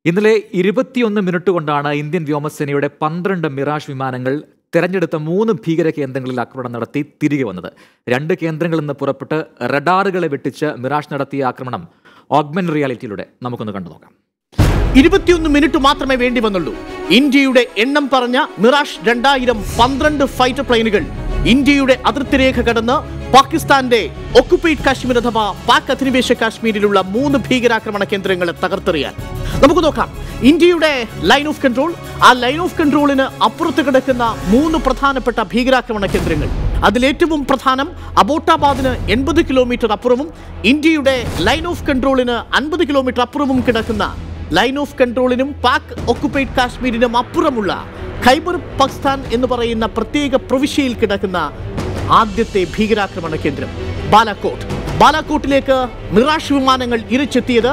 ഇന്നലെ 21 മിനിറ്റ് കൊണ്ടാണ് ഇന്ത്യൻ വ്യോമസേനയുടെ 12 മിറാഷ് വിമാനങ്ങൾ തെരഞ്ഞെടുത്ത 3 ഭീകര കേന്ദ്രങ്ങളിൽ ആക്രമണം നടത്തി തിരികെ വന്നത്. 2 കേന്ദ്രങ്ങളിൽ നിന്ന് പുറപ്പെട്ട് റഡാറുകളെ വെട്ടിച്ച് മിറാഷ് നടത്തിയ ആക്രമണം ഓഗ്മെന്റ് റിയാലിറ്റിയിലൂടെ നമുക്കൊന്ന് കണ്ടു നോക്കാം. 21 മിനിറ്റ് മാത്രമേ വേണ്ടി വന്നുള്ളൂ. ഇന്ത്യയുടെ എണ്ണം പറഞ്ഞ മിറാഷ് 2000 12 ഫൈറ്റർ പ്ലെയിനുകൾ ഇന്ത്യയുടെ അതിർത്തി രേഖ കടന്ന് പാകിസ്ഥാന്റെ ഒക്കുപൈഡ് കാശ്മീർ അഥവാ പാക് അധിനിവേശ കാശ്മീരിലുള്ള 3 ഭീകരാക്രമണ കേന്ദ്രങ്ങളെ തകർത്തെറിയാൻ നമുക്ക് നോക്കാം. ഇന്ത്യയുടെ ലൈൻ ഓഫ് കൺട്രോൾ, ആ ലൈൻ ഓഫ് കൺട്രോളിന് അപ്പുറത്ത് കിടക്കുന്ന 3 പ്രധാനപ്പെട്ട ഭീകരാക്രമണ കേന്ദ്രങ്ങൾ. അതിലേറ്റവും പ്രധാനം അബോട്ടാബാദിന് 80 കിലോമീറ്റർ അപ്പുറവും ഇന്ത്യയുടെ ലൈൻ ഓഫ് കൺട്രോളിന് 50 കിലോമീറ്റർ അപ്പുറവും കിടക്കുന്ന ലൈൻ ഓഫ് കൺട്രോളിനും പാക് ഒക്കുപൈഡ് കാശ്മീരിനും അപ്പുറമുള്ള ഖൈബർ പഖ്താൻ എന്ന് പറയുന്ന പ്രത്യേക പ്രവിശ്യയിൽ കിടക്കുന്ന ആദ്യത്തെ ഭീകരാക്രമണ കേന്ദ്രം ബാലാകോട്ട്. ബാലാകോട്ടിലേക്ക് മിറാഷ് വിമാനങ്ങൾ ഇരച്ചെത്തിയത്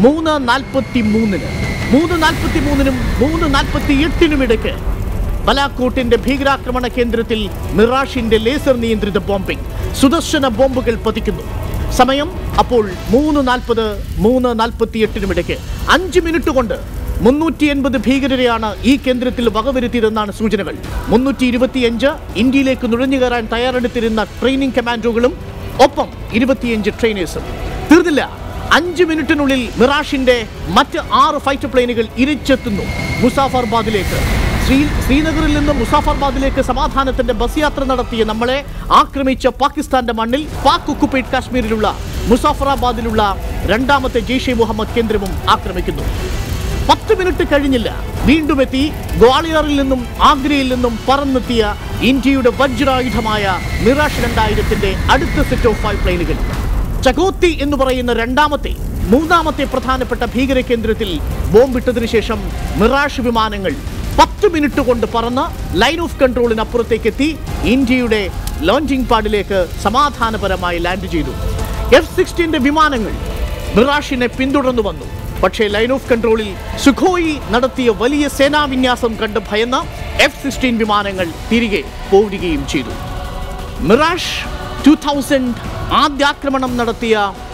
3:43-ന് 3:43-നും 3:48-നും ഇടയ്ക്ക് ബാലാകോട്ടിന്റെ ഭീകരാക്രമണ കേന്ദ്രത്തിൽ മിറാഷിന്റെ ലേസർ നിയന്ത്രിത ബോംബിംഗ്, സുദർശന ബോംബുകൾ പതിക്കുന്നു. സമയം അപ്പോൾ 3:40 3:48-നും ഇടയ്ക്ക് 5 മിനിറ്റ് കൊണ്ട് 380 ഭീകരരെയാണ് ഈ കേന്ദ്രത്തിൽ വകവരുത്തിയതെന്നാണ് സൂചനകൾ. 325 ഇന്ത്യയിലേക്ക് നുഴഞ്ഞു കയറാൻ തയ്യാറെടുത്തിരുന്ന ട്രെയിനിങ് കമാൻഡോകളും ഒപ്പം 25 ട്രെയിനേഴ്സും. തീർന്നില്ല, 5 മിനിറ്റിനുള്ളിൽ മിറാഷിന്റെ മറ്റ് 6 ഫൈറ്റർ പ്ലെയിനുകൾ ഇരച്ചെത്തുന്നു മുസാഫർബാദിലേക്ക്. ശ്രീനഗറിൽ നിന്ന് മുസാഫർബാദിലേക്ക് സമാധാനത്തിന്റെ ബസ് യാത്ര നടത്തിയ നമ്മളെ ആക്രമിച്ച പാകിസ്ഥാന്റെ മണ്ണിൽ പാക് ഒക്കുപൈഡ് കാശ്മീരിലുള്ള മുസാഫറാബാദിലുള്ള 2ാമത്തെ ജെയ്ഷെ മുഹമ്മദ് കേന്ദ്രവും ആക്രമിക്കുന്നു. 10 മിനിറ്റ് കഴിഞ്ഞില്ല, വീണ്ടും എത്തി ഗ്വാളിയറിൽ നിന്നും ആഗ്രയിൽ നിന്നും പറന്നെത്തിയ ഇന്ത്യയുടെ വജ്രായുധമായ മിറാഷ് 2000-ന്റെ അടുത്ത സെറ്റ് ഓഫ് 5 പ്ലെയിനുകൾ. ചകോത്തി എന്ന് പറയുന്ന 3ാമത്തെ പ്രധാനപ്പെട്ട ഭീകര കേന്ദ്രത്തിൽ ബോംബിട്ടതിനു ശേഷം മിറാഷ് വിമാനങ്ങൾ 10 മിനിറ്റ് കൊണ്ട് പറന്ന് ലൈൻ ഓഫ് കൺട്രോളിന് അപ്പുറത്തേക്ക് എത്തി ഇന്ത്യയുടെ ലോഞ്ചിങ് പാഡിലേക്ക് സമാധാനപരമായി ലാൻഡ് ചെയ്തു. F-16 വിമാനങ്ങൾ മിറാഷിനെ പിന്തുടർന്നു വന്നു. പക്ഷേ ലൈൻ ഓഫ് കൺട്രോളിൽ സുഖോയി നടത്തിയ വലിയ സേനാവിന്യാസം കണ്ട് ഭയന്ന F-16 വിമാനങ്ങൾ തിരികെ പോവുകയും ചെയ്തു. മിറാഷ് 2000 ആദ്യാക്രമണം നടത്തിയ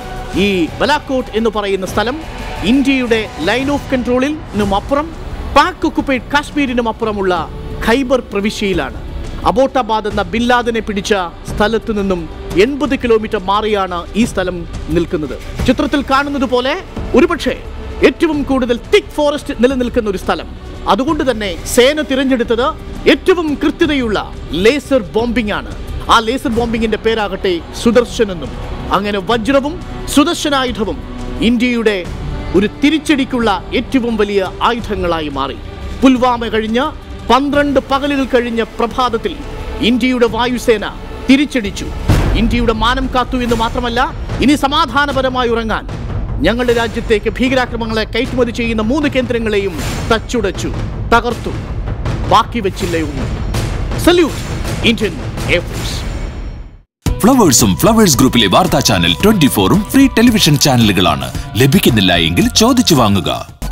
ഈ ബാലാകോട്ട് എന്ന് പറയുന്ന സ്ഥലം ഇന്ത്യയുടെ ലൈൻ ഓഫ് കൺട്രോളിനും അപ്പുറം പാക് ഒക്കുപൈഡ് കാശ്മീരിനും അപ്പുറമുള്ള ഖൈബർ പ്രവിശ്യയിലാണ്. അബോട്ടാബാദ് എന്ന ബില്ലാദിനെ പിടിച്ച സ്ഥലത്ത് നിന്നും 80 കിലോമീറ്റർ മാറിയാണ് ഈ സ്ഥലം നിൽക്കുന്നത്. ചിത്രത്തിൽ കാണുന്നത് പോലെ ഒരുപക്ഷെ ഏറ്റവും കൂടുതൽ തിക് ഫോറസ്റ്റ് നിലനിൽക്കുന്ന ഒരു സ്ഥലം. അതുകൊണ്ട് തന്നെ സേന തിരഞ്ഞെടുത്തത് ഏറ്റവും കൃത്യതയുള്ള ലേസർ ബോംബിംഗ് ആണ്. ആ ലേസർ ബോംബിങ്ങിന്റെ പേരാകട്ടെ സുദർശൻ എന്നും. അങ്ങനെ വജ്രവും സുദർശനായുധവും ഇന്ത്യയുടെ ഒരു തിരിച്ചടിക്കുള്ള ഏറ്റവും വലിയ ആയുധങ്ങളായി മാറി. പുൽവാമ കഴിഞ്ഞ് 12 പകലുകൾ കഴിഞ്ഞ പ്രഭാതത്തിൽ ഇന്ത്യയുടെ വായുസേന തിരിച്ചടിച്ചു. ഇന്ത്യയുടെ മാനം കാത്തു എന്ന് മാത്രമല്ല, ഇനി സമാധാനപരമായി ഉറങ്ങാൻ ഞങ്ങളുടെ രാജ്യത്തേക്ക് ഭീകരാക്രമണങ്ങളെ കയറ്റുമതി ചെയ്യുന്ന 3 കേന്ദ്രങ്ങളെയും തച്ചുടച്ചു, തകർത്തു, ബാക്കി വെച്ചില്ലേ ഒന്നും. Salute Indian air force. ഫ്ലവേഴ്സും ഫ്ലവേഴ്സ് ഗ്രൂപ്പിലെ വാർത്താ ചാനൽ 24-ഉം ഫ്രീ ടെലിവിഷൻ ചാനലുകളാണ്. ലഭിക്കുന്നില്ല എങ്കിൽ ചോദിച്ചു വാങ്ങുക.